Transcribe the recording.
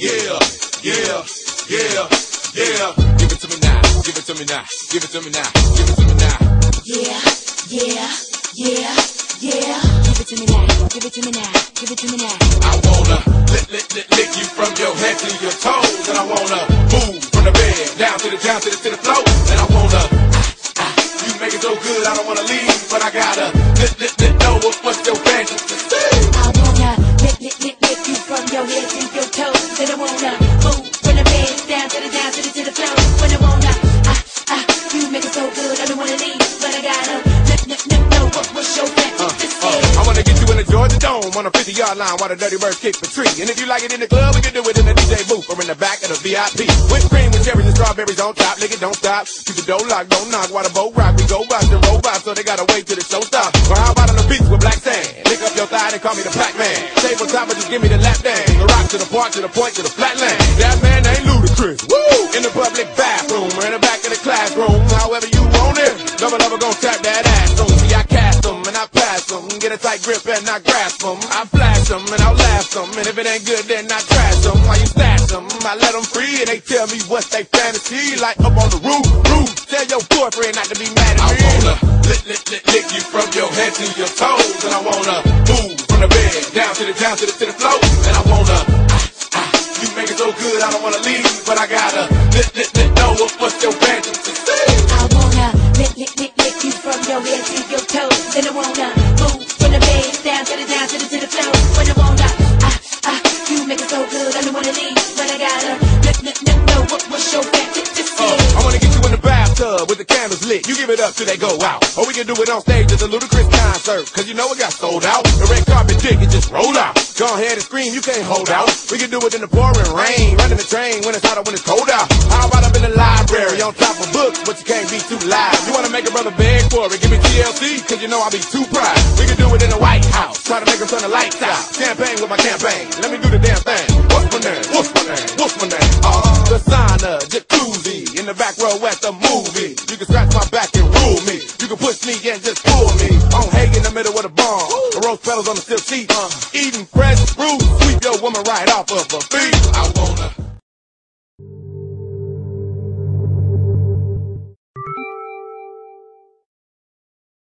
yeah, yeah, yeah, yeah. Give it to me now, give it to me now, give it to me now, give it to me now. Yeah, yeah, yeah, yeah. Give it to me now, give it to me now, give it to me now. I wanna lick you from your head to your toes, and I wanna move from the bed down to the floor, and I wanna you make it so good I don't wanna leave, but I gotta know what's your fantasy. I wanna lick you from your head to your toes, and I wanna move from the bed down to the floor, when I wanna you make it so good I don't wanna leave, but I gotta know what's your fantasy. I wanna get you in the Georgia Dome on a 50-yard line while the Dirty Birds kick the tree. And if you like it in the club, we can do it in the DJ booth or in the back of the VIP. Whipped cream with cherries and strawberries on top. Lick it, don't stop. Keep the door locked, don't knock. While the boat rock, we go bust and roll by, so they gotta wait till the show stops. Or how about on the beach with black sand? Lick up your thigh and call me the Pac Man. Shave on top and just give me the lap dance. The rock to the park, to the point, to the flatland. That man ain't ludicrous. Woo! In the public bathroom or in the back of the classroom, however you want it. Double gon' tap that ass on. See, I cast them and I pass them. Get a tight grip and I grasp them. I flash them and I'll laugh them. And if it ain't good, then I trash them. While you stash them, I let them free and they tell me what's they fantasy. Like up on the roof. Tell your boyfriend not to be mad at me. I wanna lick you from your head to your toes, and I wanna move from the bed down to the floor, and I wanna you make it so good I don't wanna leave, but I gotta know what's your fantasy. I wanna lick you from your head to your toes, and I wanna move from the bed down to the floor, when I wanna you make it so good I don't wanna leave, but I gotta know what's your fantasy. I wanna get you in the bathtub with the candles lit. You give it up till they go out. Or we can do it on stage at the Ludacris concert, cause you know it got sold out. The red carpet dick, it just roll out. Go ahead and scream, you can't hold out. We can do it in the pouring rain, running the train when it's hot or when it's cold out. How about up in the library on top of books, but you can't be too loud. You wanna make a brother beg for it, give me TLC, cause you know I'll be too proud. We can do it in the White House, try to make them turn the lights out. Campaign with my campaign, let me do the damn thing. What's my name? What's my name? What's my name? The sauna, jacuzzi, in the back row at the movie. You can scratch my back and rule me. You can push me and just pull me. On Hague in the middle of the barn. The rose petals on the silk seat. Eating fresh fruit, sweep your woman right off of her feet. I wanna